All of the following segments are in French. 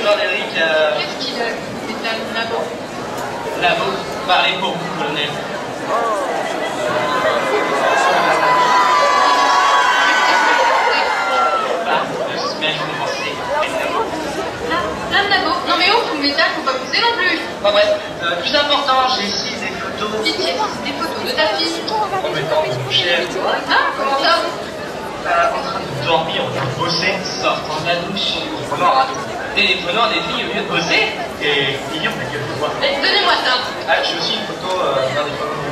Lord Eric. Qu'est-ce qu'il a? C'est un labo. Labo, parlez pour vous, colonel. Pas de semaine commencée. Plein de labos. Non mais oh, tout métal, faut pas pousser non plus. Bon bref, plus important, j'ai ici des photos. Pitié, des photos de ta fille. Promettant de coucher. Ah, comment ça? En train de dormir, en train de bosser, sortant de la douche, téléphonant à des filles au lieu de bosser. Et mignon, ma gueule, quoi. Mais donnez-moi ça. Ah, j'ai aussi une photo d'un des photos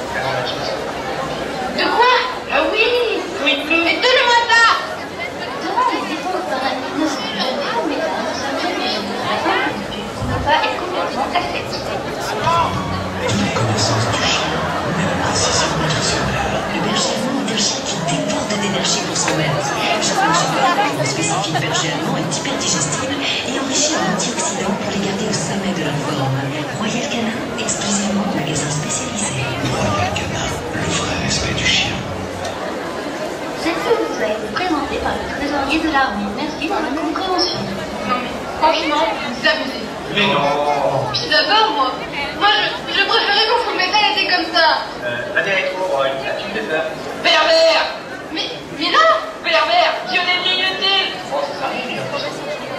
De quoi? Ah oui. Oui, il pleut. Mais donnez-moi ça. Durant les dépenses par la ne se jamais au métal, nous sommes obligés de répondre pour ne pas être complètement affectés. La connaissance du chien, même précision nutritionnelle. Le berger allemand est un chien qui déborde d'énergie pour son maître. Chaque Shepherd avec un spécifique berger allemand est hyper digestible et enrichi en antioxydants pour les garder au sommet de leur forme. Royal Canin, exclusivement magasin spécialisé. Royal Canin, le vrai respect du chien. Cette pub vous a été présentée par le trésorier de l'armée. Merci pour votre compréhension. Non mais franchement, vous abusez. Mais non. Puis d'abord, moi je préférais qu'on vous métal était comme ça. La direction, tu me fais peur. Pervers. Mais non. Pervers, violet inutile. Bon, ça arrive, il y a pas de